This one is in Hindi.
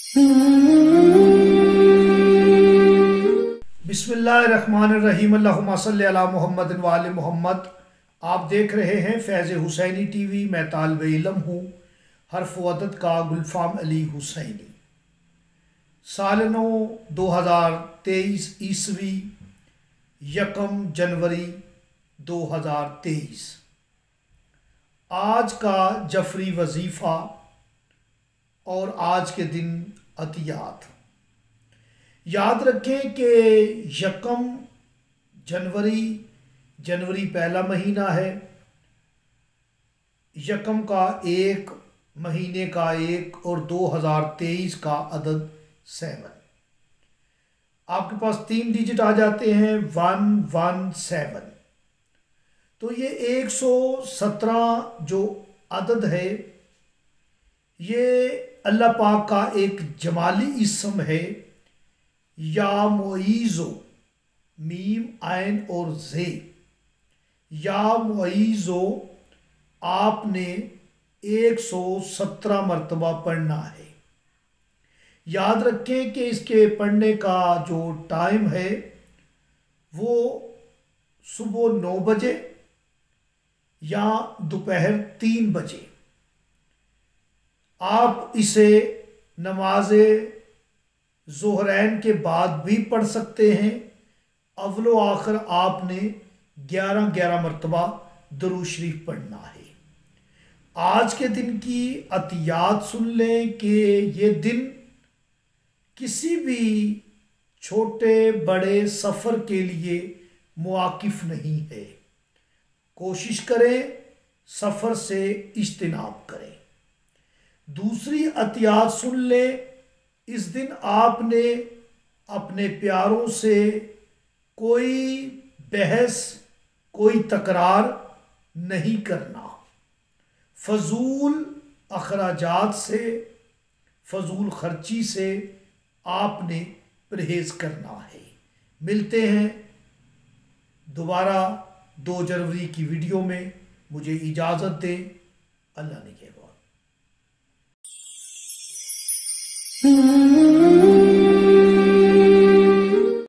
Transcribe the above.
बिस्मिल्लाहिर्रहमानिर्रहीम। अल्लाहुम्मा सल्ली अला मुहम्मद व आले मुहम्मद। आप देख रहे हैं फैज़ हुसैनी टीवी। मैं तालिब इल्म हूँ हर्फ वदद का गुलफाम अली हुसैनी। साल नौ 2023 ईस्वी 1 जनवरी 2023। आज का जफरी वजीफ़ा और आज के दिन अतियात। याद रखें कि 1 जनवरी पहला महीना है। 1 का 1 महीने का 1 और 2023 का अदद 7। आपके पास 3 डिजिट आ जाते हैं 117। तो ये 117 जो अदद है ये अल्लाह पाक का एक जमाली इस्म है। या मुईज़ो, मीम आइन और जे। या मुईज़ो आपने 117 मरतबा पढ़ना है। याद रखें कि इसके पढ़ने का जो टाइम है वो सुबह 9 बजे या दोपहर 3 बजे। आप इसे नमाज ज़ोहरैन के बाद भी पढ़ सकते हैं। अव्वलो आखिर आपने 11 मरतबा दुरूद शरीफ पढ़ना है। आज के दिन की अतियात सुन लें कि ये दिन किसी भी छोटे बड़े सफ़र के लिए मुआकिफ नहीं है। कोशिश करें सफ़र से इज्तिनाब करें। दूसरी अतियात सुन लें। इस दिन आपने अपने प्यारों से कोई बहस कोई तकरार नहीं करना। फजूल अखराजात से फजूल खर्ची से आपने परहेज़ करना है। मिलते हैं दोबारा 2 जनवरी की वीडियो में। मुझे इजाज़त दें। अल्लाह ने के बाद।